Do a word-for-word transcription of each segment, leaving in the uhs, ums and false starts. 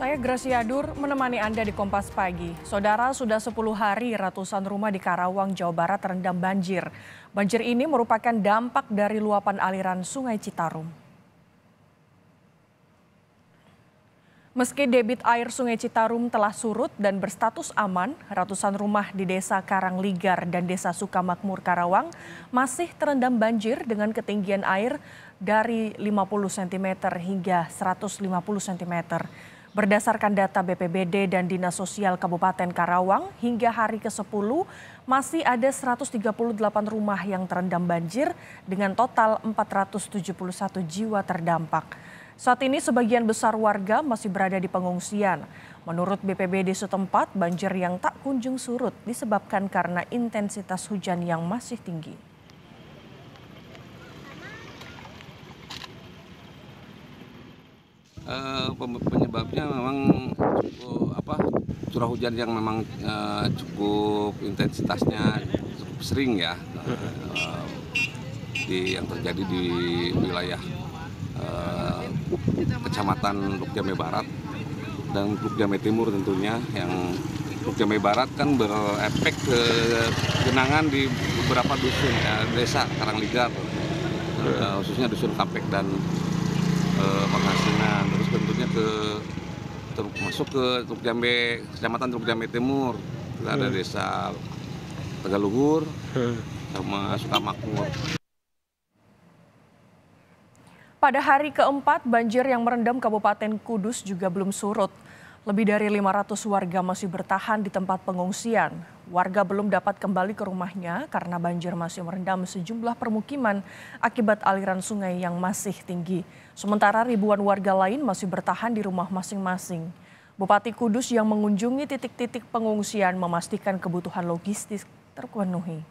Saya Gracia Dur menemani Anda di Kompas Pagi. Saudara, sudah sepuluh hari ratusan rumah di Karawang, Jawa Barat terendam banjir. Banjir ini merupakan dampak dari luapan aliran Sungai Citarum. Meski debit air Sungai Citarum telah surut dan berstatus aman, ratusan rumah di Desa Karangligar dan Desa Sukamakmur, Karawang masih terendam banjir dengan ketinggian air dari lima puluh sentimeter hingga seratus lima puluh sentimeter. Berdasarkan data B P B D dan Dinas Sosial Kabupaten Karawang, hingga hari ke sepuluh masih ada seratus tiga puluh delapan rumah yang terendam banjir dengan total empat ratus tujuh puluh satu jiwa terdampak. Saat ini sebagian besar warga masih berada di pengungsian. Menurut B P B D setempat, banjir yang tak kunjung surut disebabkan karena intensitas hujan yang masih tinggi. Uh, penyebabnya memang cukup apa curah hujan yang memang uh, cukup intensitasnya cukup sering ya uh, di yang terjadi di wilayah uh, Kecamatan Teluk Jambe Barat dan Teluk Jambe Timur tentunya. Yang Teluk Jambe Barat kan berefek ke genangan di beberapa dusun ya, desa Karangligar, uh, khususnya dusun Kapek dan Pangasinan, terus tentunya ke terus masuk ke Teluk Jambe, Kecamatan Teluk Jambe Timur, ada desa Tegaluhur sama Sukamakmur. Pada hari keempat, banjir yang merendam Kabupaten Kudus juga belum surut. Lebih dari lima ratus warga masih bertahan di tempat pengungsian. Warga belum dapat kembali ke rumahnya karena banjir masih merendam sejumlah permukiman akibat aliran sungai yang masih tinggi. Sementara ribuan warga lain masih bertahan di rumah masing-masing. Bupati Kudus yang mengunjungi titik-titik pengungsian memastikan kebutuhan logistik terpenuhi.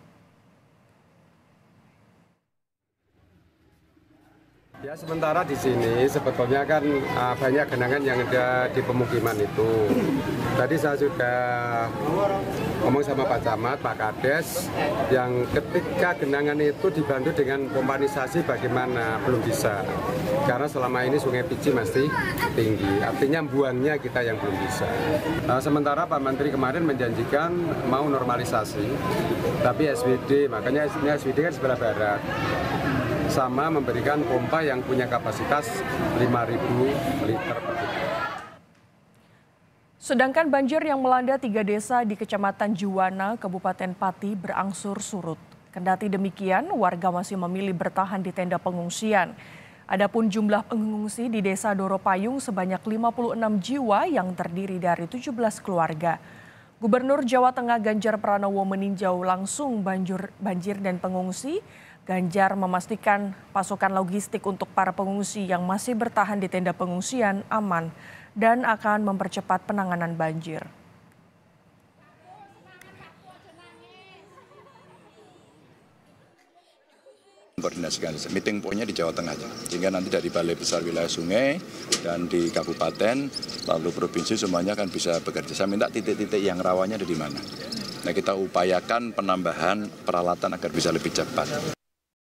Ya, sementara di sini sebetulnya kan uh, banyak genangan yang ada di pemukiman itu. Tadi saya sudah ngomong sama Pak Camat, Pak Kades, yang ketika genangan itu dibantu dengan pompanisasi bagaimana, belum bisa. Karena selama ini Sungai Pici masih tinggi, artinya buangnya kita yang belum bisa. Uh, sementara Pak Menteri kemarin menjanjikan mau normalisasi, tapi S W D, makanya S W D kan sebelah barat. Sama memberikan pompa yang punya kapasitas lima ribu liter per detik. Sedangkan banjir yang melanda tiga desa di Kecamatan Juwana, Kabupaten Pati berangsur surut. Kendati demikian, warga masih memilih bertahan di tenda pengungsian. Adapun jumlah pengungsi di Desa Doropayung sebanyak lima puluh enam jiwa yang terdiri dari tujuh belas keluarga. Gubernur Jawa Tengah Ganjar Pranowo meninjau langsung banjir, banjir dan pengungsi. Ganjar memastikan pasokan logistik untuk para pengungsi yang masih bertahan di tenda pengungsian aman dan akan mempercepat penanganan banjir. Koordinasikan meeting poinnya di Jawa Tengah, sehingga nanti dari Balai Besar Wilayah Sungai dan di kabupaten lalu provinsi semuanya akan bisa bekerja. Saya minta titik-titik yang rawannya ada di mana. Nah, kita upayakan penambahan peralatan agar bisa lebih cepat.